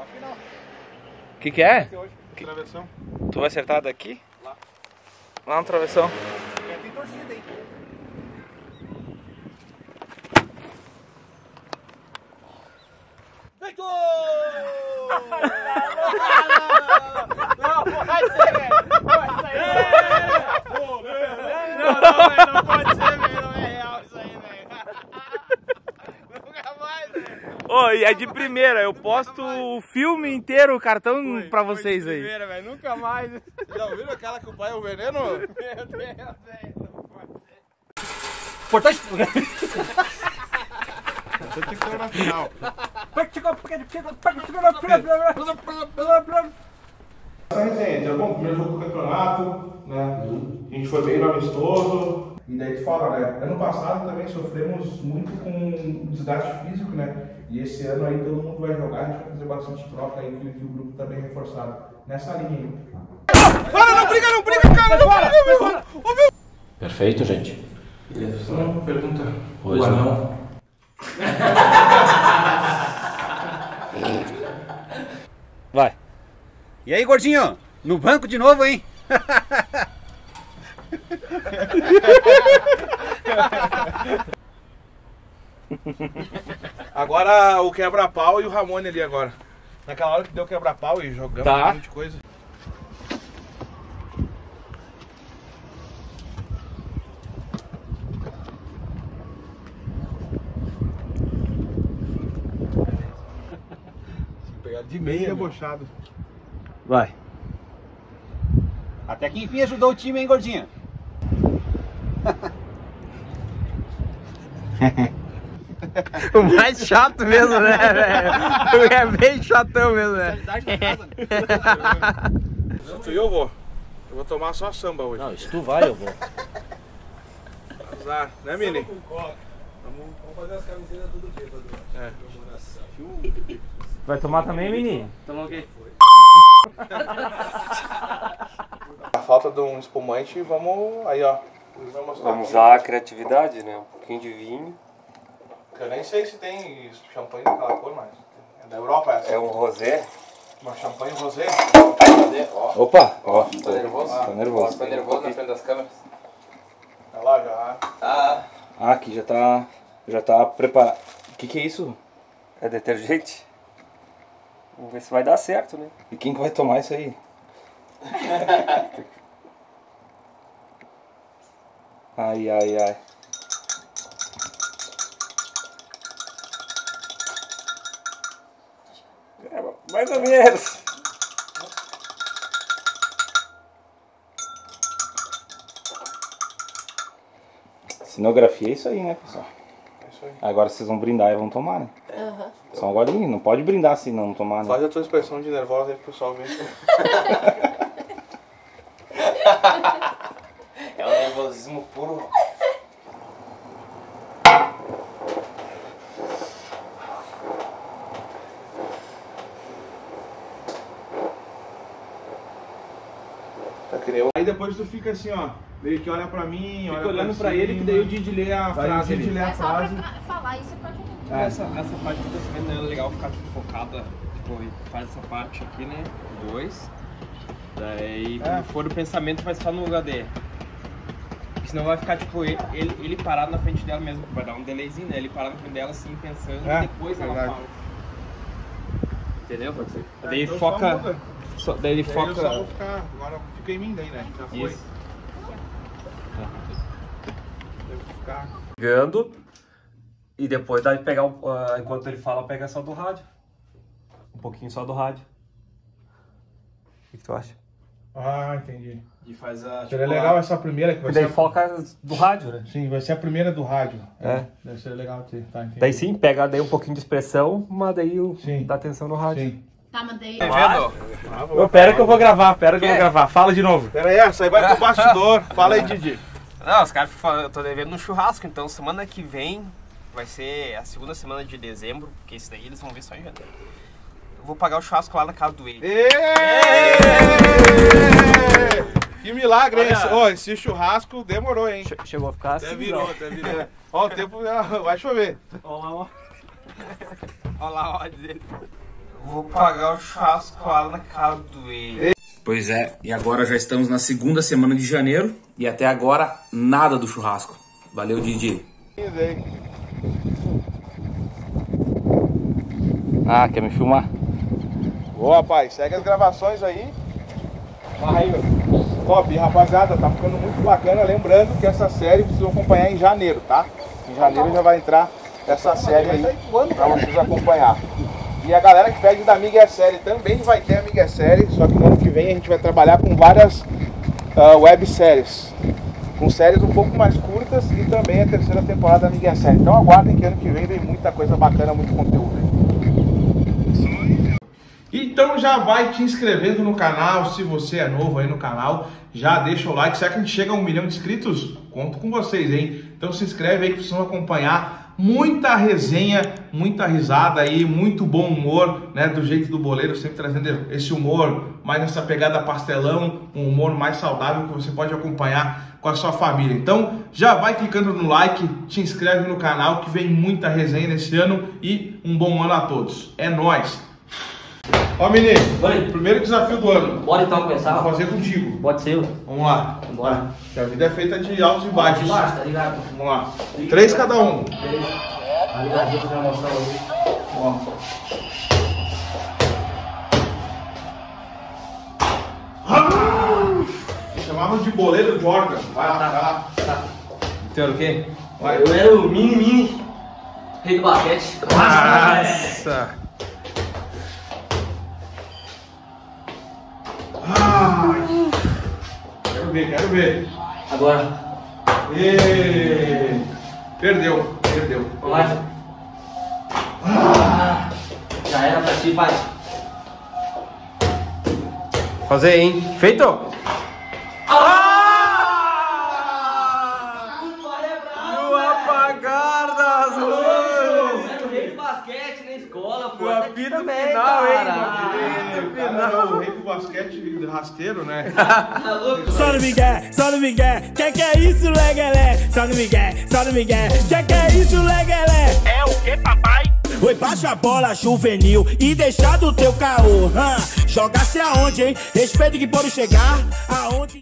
O que é? Travessão. Tu vai acertar daqui? Lá no travessão. Tem torcida, hein? Feito! Não, pode ser, velho! Não pode ser, velho! Não é real isso aí, velho! Nunca mais, velho! Ô, e é de primeira, eu posto o filme inteiro, o cartão pra vocês aí. Primeira, velho, nunca mais! Já ouviram aquela que o pai é o veneno? Meu Deus, velho! Não pode ser! Importante. Você tem que ter na final. Então, bom, primeiro jogo do campeonato, né? A gente foi bem no amistoso. E daí tu fala, né? Ano passado também sofremos muito com desgaste físico, né? E esse ano aí todo mundo vai jogar, a gente vai fazer bastante troca aí, que o grupo tá bem reforçado. Nessa linha aí. Para, não briga, cara! Não briga, meu! Perfeito, gente. Beleza, só uma pergunta. Pois não. Vai. E aí, gordinho? No banco de novo, hein? Agora o quebra-pau e o Ramone ali agora. Naquela hora que deu quebra-pau e jogamos Tá. um monte de coisa. Pegar de meia, debochado. Vai. Até que enfim ajudou o time, hein, gordinho? O mais chato mesmo, né, velho? É bem chatão mesmo, né? Tu e eu vou. Eu vou tomar só samba hoje. Não, se tu vai, eu vou. Azar, né, Mini? Vamos fazer as camisetas todo dia, É. Vai tomar também, menino? Tomou o quê? A falta de um espumante, vamos aí, ó. Vamos usar a criatividade, né? Um pouquinho de vinho. Eu nem sei se tem champanhe daquela cor, mas é da Europa essa. É um rosé. Uma champanhe rosé. Ó, Opa, ó. tá nervoso? Tá nervoso. Tá nervoso na frente das câmeras? Olha lá já. Ah, Ah, aqui já tá preparado. O que é isso? é detergente? Vamos ver se vai dar certo, né? E quem que vai tomar isso aí? Ai, ai, ai. É, mais ou menos. Cenografia é isso aí, né, pessoal? É isso aí. Agora vocês vão brindar e vão tomar, né? Aham. Só um golinho, não pode brindar se não tomar, né? Faz a tua expressão de nervosa aí pro pessoal ver. É um nervosismo puro. Tá que nem eu. Aí depois tu fica assim, ó. Meio que olha pra mim, Fica olha olhando pra pra ele, que cima. daí o Didi lê a Daí o frase. Didi lê a É só pra frase. falar isso pra gente. Essa parte do pensamento não é legal ficar tipo, focada, tipo, faz essa parte aqui, né? 2. Daí quando for o pensamento vai só no HD. Porque senão vai ficar tipo ele parado na frente dela mesmo, vai dar um delayzinho, né? Ele parado na frente dela assim, pensando, e depois ela verdade. fala. Entendeu? Pode ser. É, Daí então foca. só muda. Daí ele Daí foca. eu só vou ficar. Agora fica em mim daí, né? Já foi. Isso. Devo ficar. Ligando. E depois daí pegar, enquanto ele fala, pega só do rádio. Um pouquinho só do rádio. O que tu acha? Ah, entendi. E faz a. Tipo, Seria legal essa primeira que vai E daí ser. foca do rádio, né? Sim, vai ser a primeira do rádio. É. Deve ser legal ter. Tá, entendi. Daí sim, pega daí um pouquinho de expressão, mas daí Sim. dá atenção no rádio. Sim. Tá, mandei. Pera que eu vou gravar, Fala de novo. Pera aí, essa aí vai pro bastidor. Fala aí, Didi. Não, os caras ficam falando, eu tô devendo um churrasco, então semana que vem vai ser a segunda semana de dezembro, porque isso daí eles vão ver só em janeiro. Eu vou pagar o churrasco lá na casa do Ele. Que milagre, hein? Ô, esse churrasco demorou, hein? Chegou a ficar Até assim, virou, até virou. Ó, o tempo vai chover. Olha lá, ó, diz ele. Vou pagar o churrasco lá na casa do ele. Pois é, e agora já estamos na segunda semana de janeiro e até agora nada do churrasco. Valeu, Didi. Ah, quer me filmar? Boa, rapaz, segue as gravações aí. Vai, top, rapaziada, tá ficando muito bacana. Lembrando que essa série vocês vão acompanhar em janeiro, tá? Em janeiro já vai entrar essa série aí pra vocês acompanhar. E a galera que pede da Amiga Série também vai ter Amiga Série, só que no ano que vem a gente vai trabalhar com várias webséries. Com séries um pouco mais curtas e também a terceira temporada da Amiga Série. Então aguardem que ano que vem vem muita coisa bacana, muito conteúdo. Então já vai te inscrevendo no canal, se você é novo aí no canal, já deixa o like. Será que a gente chega a 1 milhão de inscritos? Conto com vocês, hein? Então se inscreve aí que vocês vão acompanhar muita resenha, muita risada aí, muito bom humor, né? Do jeito do boleiro, sempre trazendo esse humor mais nessa pegada pastelão, um humor mais saudável que você pode acompanhar com a sua família. Então já vai clicando no like, te inscreve no canal que vem muita resenha nesse ano e um bom ano a todos. É nóis! Ó, menino, Oi. Primeiro desafio do ano. Bora então começar? Vou fazer contigo. Pode ser. Vamos lá. Bora. Que a vida é feita de altos e baixos. Tá ligado? Vamos lá. 3 cada um. Beleza. A ligadinha pra emoção aí. Ó. Chamavam de boleiro Jordan. Vai lá, vai lá. Tá. Tu era o quê? Vai. Eu era o mini rei do basquete. Nossa! Ai. Quero ver, quero ver. Agora. Perdeu, perdeu. Vamos lá. Já era pra ti, pai. Fazer, hein? Feito? No apagar das luzes! Era o rei do basquete na escola, pô. No Até apito aqui também, final, hein? cara. É o rei do basquete rasteiro, né? Tá louco? Só no Miguel, só no Miguel. Que é isso, legalé? Só no Miguel, só no Miguel. Que é isso, legalé? É o que, papai? Oi, baixa a bola juvenil e deixa do teu caô. Joga-se aonde, hein? Respeito que pode chegar aonde.